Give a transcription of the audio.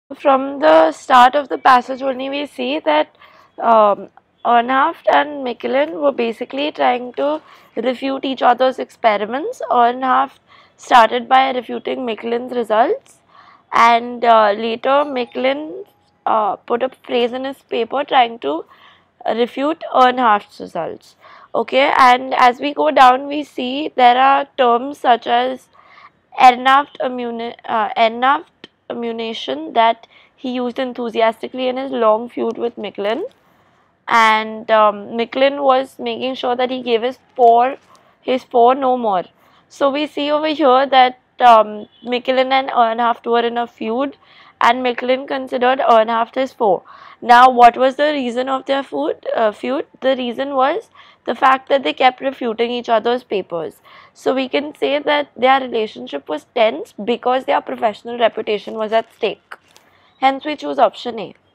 From the start of the passage only, we see that um, Earnhardt and Michelin were basically trying to refute each other's experiments. Earnhardt started by refuting Michelin's results, and later Michelin put a phrase in his paper trying to refute Earnhardt's results. Okay, and as we go down, we see there are terms such as Ernhaft ammunition that he used enthusiastically in his long feud with Michelin, and Michelin was making sure that he gave his four no more. So we see over here that Michelin and Earnhardt were in a feud, and Michelin considered Earnhardt his foe. Now, what was the reason of their feud? The reason was the fact that they kept refuting each other's papers. So we can say that their relationship was tense because their professional reputation was at stake. Hence, we choose option A.